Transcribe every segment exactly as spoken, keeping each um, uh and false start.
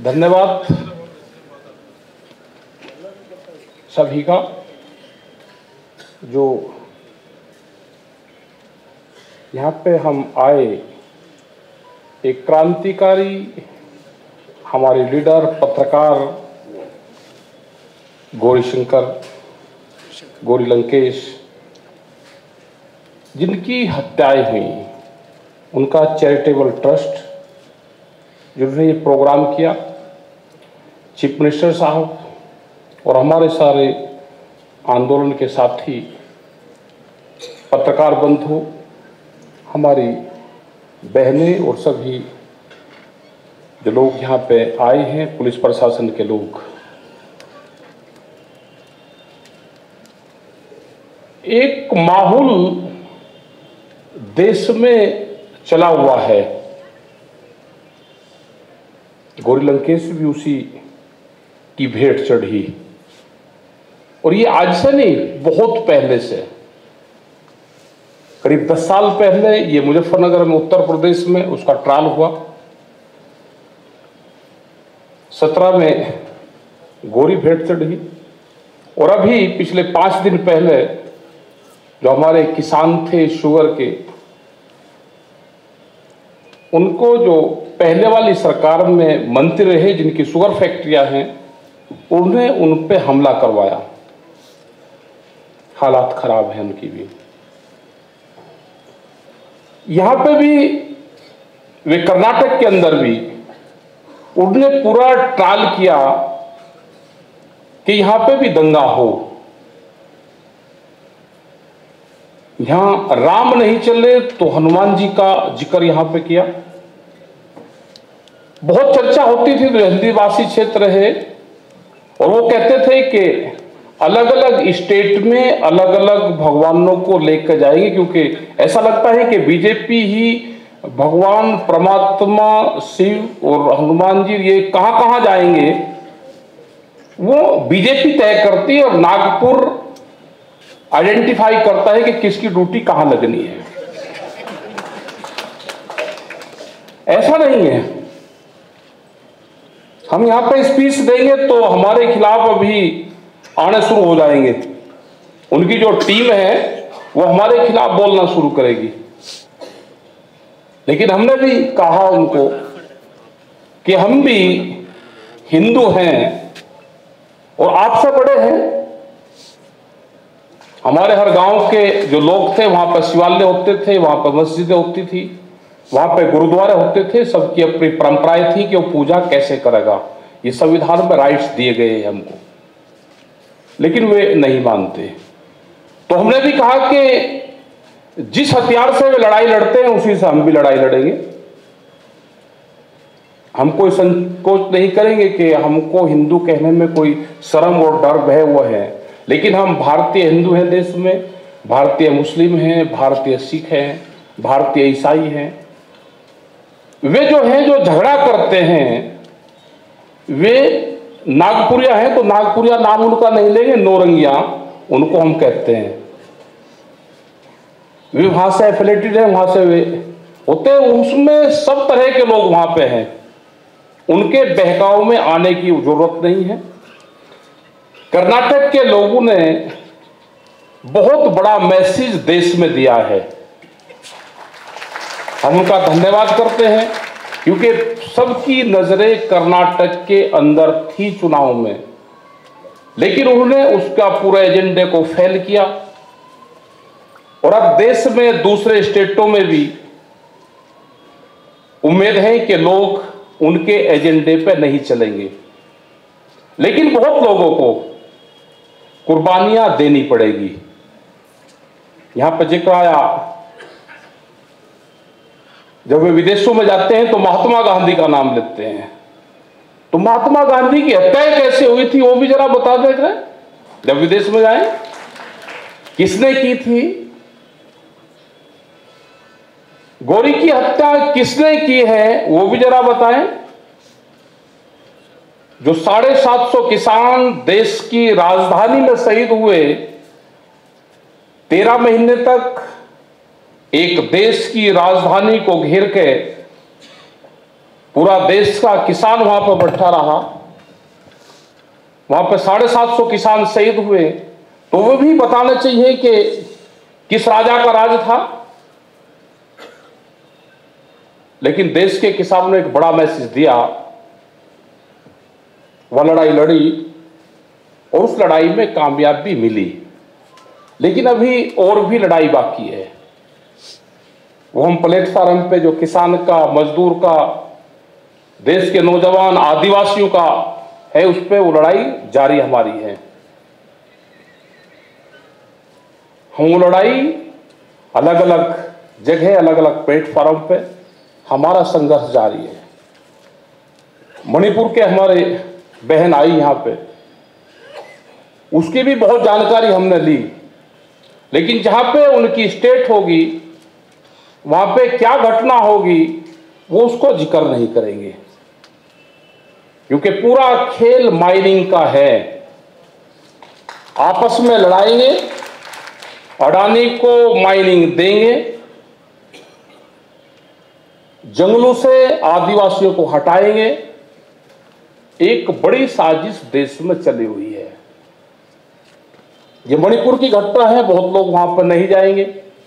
धन्यवाद सभी का जो यहाँ पे हम आए। एक क्रांतिकारी हमारे लीडर पत्रकार गौरीशंकर गौरी लंकेश जिनकी हत्याएं हुई, उनका चैरिटेबल ट्रस्ट जिन्होंने ये प्रोग्राम किया, चीफ मिनिस्टर साहब और हमारे सारे आंदोलन के साथी पत्रकार बंधु, हमारी बहनें और सभी जो लोग यहाँ पे आए हैं, पुलिस प्रशासन के लोग, एक माहौल देश में चला हुआ है। गौरी लंकेश भी उसी की भेंट चढ़ी और ये आज से नहीं, बहुत पहले से, करीब दस साल पहले ये मुजफ्फरनगर में उत्तर प्रदेश में उसका ट्रायल हुआ। सत्रह में गौरी भेंट चढ़ी और अभी पिछले पांच दिन पहले जो हमारे किसान थे शुगर के, उनको जो पहले वाली सरकार में मंत्री रहे जिनकी शुगर फैक्ट्रियां हैं, उन्हें उन पे हमला करवाया। हालात खराब है उनकी भी। यहां पे भी वे कर्नाटक के अंदर भी उन्होंने पूरा ट्रायल किया कि यहां पे भी दंगा हो। यहां राम नहीं चले तो हनुमान जी का जिक्र यहां पे किया। बहुत चर्चा होती थी, जो हिंदीभाषी क्षेत्र है, और वो कहते थे कि अलग अलग स्टेट में अलग अलग भगवानों को लेकर जाएंगे, क्योंकि ऐसा लगता है कि बीजेपी ही भगवान परमात्मा शिव और हनुमान जी ये कहां कहां जाएंगे वो बीजेपी तय करती है और नागपुर आइडेंटिफाई करता है कि किसकी ड्यूटी कहां लगनी है। ऐसा नहीं है। हम यहां पे स्पीच देंगे तो हमारे खिलाफ अभी आने शुरू हो जाएंगे। उनकी जो टीम है वो हमारे खिलाफ बोलना शुरू करेगी। लेकिन हमने भी कहा उनको कि हम भी हिंदू हैं और आपसे बड़े हैं। हमारे हर गांव के जो लोग थे वहां पर शिवालय होते थे, वहां पर मस्जिदें होती थी, वहां पे गुरुद्वारे होते थे। सबकी अपनी परंपराएं थी कि वो पूजा कैसे करेगा। ये संविधान में राइट्स दिए गए हैं हमको, लेकिन वे नहीं मानते। तो हमने भी कहा कि जिस हथियार से वे लड़ाई लड़ते हैं उसी से हम भी लड़ाई लड़ेंगे। हम कोई संकोच नहीं करेंगे कि हमको हिंदू कहने में कोई शर्म और डर भय वो है, लेकिन हम भारतीय हिंदू हैं। देश में भारतीय मुस्लिम हैं, भारतीय सिख हैं, भारतीय ईसाई हैं। वे जो हैं जो झगड़ा करते हैं वे नागपुरिया हैं, तो नागपुरिया नाम उनका नहीं लेंगे, नौरंगिया उनको हम कहते हैं। वे वहां से एफिलेटेड है, वहां से वे होते हैं। उसमें सब तरह के लोग वहां पे हैं। उनके बहकाव में आने की जरूरत नहीं है। कर्नाटक के लोगों ने बहुत बड़ा मैसेज देश में दिया है। हम उनका धन्यवाद करते हैं, क्योंकि सबकी नजरें कर्नाटक के अंदर थी चुनाव में, लेकिन उन्होंने उसका पूरे एजेंडे को फेल किया। और अब देश में दूसरे स्टेटों में भी उम्मीद है कि लोग उनके एजेंडे पे नहीं चलेंगे, लेकिन बहुत लोगों को कुर्बानियां देनी पड़ेगी। यहां पर जिक्र आया, जब वे विदेशों में जाते हैं तो महात्मा गांधी का नाम लेते हैं। तो महात्मा गांधी की हत्या कैसे हुई थी वो भी जरा बता देगा। जब विदेश में जाए किसने की थी, गौरी की हत्या किसने की है वो भी जरा बताएं। जो साढ़े सात सौ किसान देश की राजधानी में शहीद हुए, तेरह महीने तक एक देश की राजधानी को घेर के पूरा देश का किसान वहां पर बैठा रहा, वहां पर साढ़े सात सौ किसान शहीद हुए, तो वो भी बताना चाहिए कि किस राजा का राज था। लेकिन देश के किसानों ने एक बड़ा मैसेज दिया, वह लड़ाई लड़ी और उस लड़ाई में कामयाबी मिली। लेकिन अभी और भी लड़ाई बाकी है। वो हम प्लेटफार्म पे जो किसान का, मजदूर का, देश के नौजवान, आदिवासियों का है, उस पे वो लड़ाई जारी हमारी है। हम वो लड़ाई अलग अलग जगह, अलग अलग प्लेटफार्म पे हमारा संघर्ष जारी है। मणिपुर के हमारे बहन आई यहाँ पे, उसकी भी बहुत जानकारी हमने ली। लेकिन जहां पे उनकी स्टेट होगी, वहां पे क्या घटना होगी, वो उसको जिक्र नहीं करेंगे, क्योंकि पूरा खेल माइनिंग का है। आपस में लड़ाएंगे, अडानी को माइनिंग देंगे, जंगलों से आदिवासियों को हटाएंगे। एक बड़ी साजिश देश में चली हुई है। ये मणिपुर की घटना है, बहुत लोग वहां पर नहीं जाएंगे।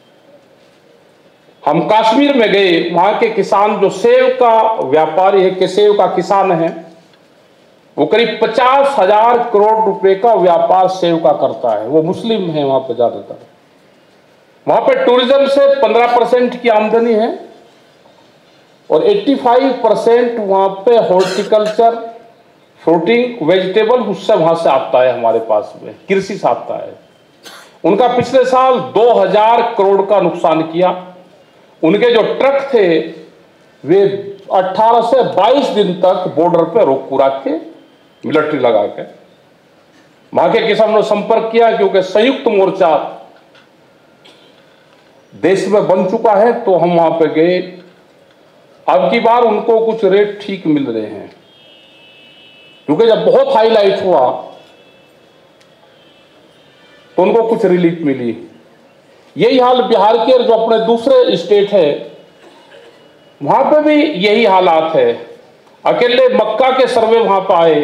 हम कश्मीर में गए, वहां के किसान जो सेव का व्यापारी है, के सेव का किसान है, वो करीब पचास हजार करोड़ रुपए का व्यापार सेव का करता है। वो मुस्लिम है वहां पर ज्यादातर। वहां पर टूरिज्म से पंद्रह परसेंट की आमदनी है और पचासी परसेंट वहां पे हॉर्टिकल्चर, फ्रूटिंग, वेजिटेबल, उससे वहां से आता है, हमारे पास में कृषि से आता है। उनका पिछले साल दो हजार करोड़ का नुकसान किया। उनके जो ट्रक थे वे अठारह से बाईस दिन तक बॉर्डर पे रोक पूरा के, मिलिट्री लगा के। वहां के किसानों ने संपर्क किया, क्योंकि संयुक्त मोर्चा देश में बन चुका है, तो हम वहां पे गए। अब की बार उनको कुछ रेट ठीक मिल रहे हैं, क्योंकि जब बहुत हाईलाइट हुआ तो उनको कुछ रिलीफ मिली। यही हाल बिहार के जो अपने दूसरे स्टेट है, वहां पे भी यही हालात है। अकेले मक्का के सर्वे वहां पर आए,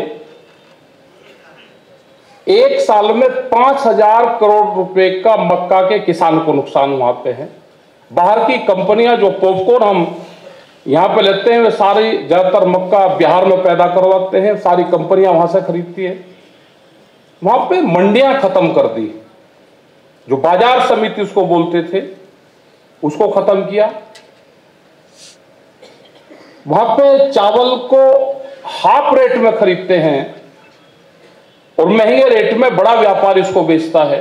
एक साल में पांच हजार करोड़ रुपए का मक्का के किसान को नुकसान वहां पे है। बाहर की कंपनियां जो पॉपकॉर्न हम यहां पे लेते हैं, वे सारी ज्यादातर मक्का बिहार में पैदा करवाते हैं, सारी कंपनियां वहां से खरीदती है। वहां पे मंडियां खत्म कर दी, जो बाजार समिति उसको बोलते थे, उसको खत्म किया। वहां पे चावल को हाफ रेट में खरीदते हैं और महंगे रेट में बड़ा व्यापारी इसको बेचता है।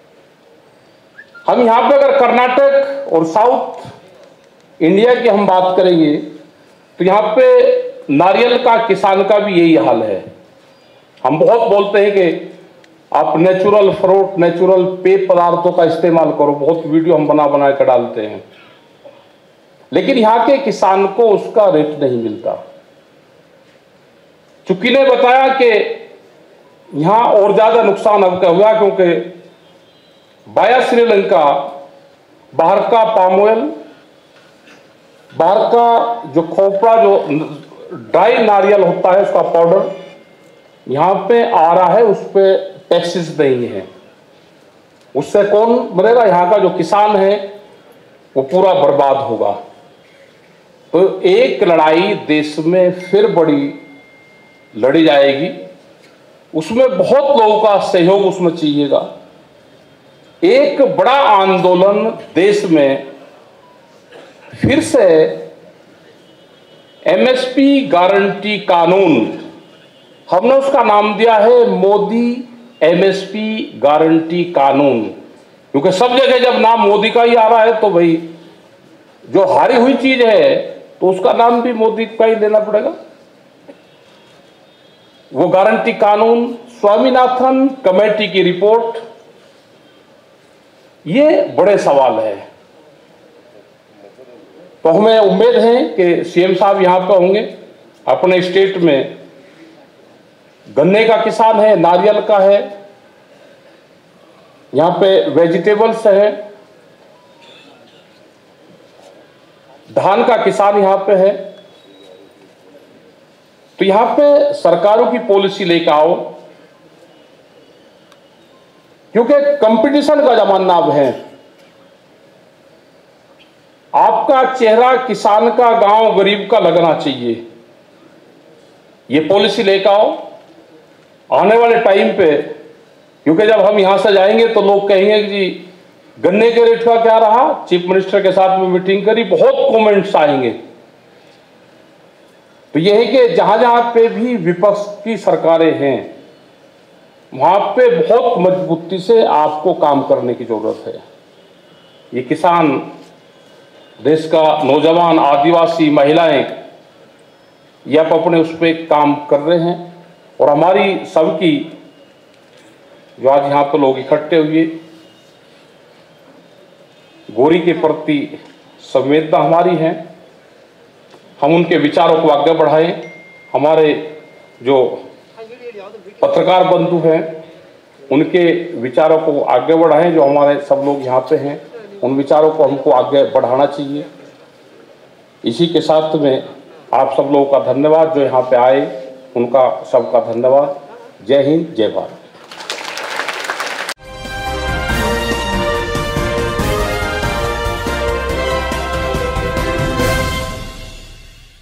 हम यहां पे अगर कर्नाटक और साउथ इंडिया की हम बात करेंगे, तो यहां पे नारियल का किसान का भी यही हाल है। हम बहुत बोलते हैं कि आप नेचुरल फ्रूट, नेचुरल पेय पदार्थों का इस्तेमाल करो, बहुत वीडियो हम बना बना कर डालते हैं, लेकिन यहां के किसान को उसका रेट नहीं मिलता। चुकी ने बताया कि यहां और ज्यादा नुकसान अब क्या हुआ, क्योंकि बाया श्रीलंका बाहर का पाम ऑयल, बाहर का जो खोपड़ा, जो ड्राई नारियल होता है, उसका पाउडर यहां पे आ रहा है, उस पर टैक्सेस नहीं है। उससे कौन मरेगा? यहां का जो किसान है वो पूरा बर्बाद होगा। तो एक लड़ाई देश में फिर बड़ी लड़ी जाएगी, उसमें बहुत लोगों का सहयोग उसमें चाहिएगा। एक बड़ा आंदोलन देश में फिर से एमएसपी गारंटी कानून, हमने उसका नाम दिया है मोदी एमएसपी गारंटी कानून, क्योंकि सब जगह जब नाम मोदी का ही आ रहा है तो भाई जो हारी हुई चीज है तो उसका नाम भी मोदी का ही लेना पड़ेगा। वो गारंटी कानून, स्वामीनाथन कमेटी की रिपोर्ट, ये बड़े सवाल है। तो हमें उम्मीद है कि सीएम साहब यहां पर होंगे। अपने स्टेट में गन्ने का किसान है, नारियल का है, यहां पे वेजिटेबल्स है, धान का किसान यहां पे है। तो यहां पे सरकारों की पॉलिसी लेकर आओ, क्योंकि कंपटीशन का जमाना अब है। आपका चेहरा किसान का, गांव गरीब का लगना चाहिए। ये पॉलिसी लेकर आओ आने वाले टाइम पे, क्योंकि जब हम यहां से जाएंगे तो लोग कहेंगे कि जी गन्ने के रेट का क्या रहा, चीफ मिनिस्टर के साथ में मीटिंग करी, बहुत कमेंट्स आएंगे। तो यह है कि जहां जहां पे भी विपक्ष की सरकारें हैं वहां पे बहुत मजबूती से आपको काम करने की जरूरत है। ये किसान, देश का नौजवान, आदिवासी, महिलाएं, ये आप अपने उस पर काम कर रहे हैं। और हमारी सबकी जो आज यहाँ पर लोग इकट्ठे हुए, गोरी के प्रति संवेदना हमारी है। हम उनके विचारों को आगे बढ़ाएं। हमारे जो पत्रकार बंधु हैं उनके विचारों को आगे बढ़ाएं। जो हमारे सब लोग यहाँ पे हैं उन विचारों को हमको आगे बढ़ाना चाहिए। इसी के साथ में आप सब लोगों का धन्यवाद, जो यहाँ पे आए उनका सबका धन्यवाद। जय हिंद, जय भारत।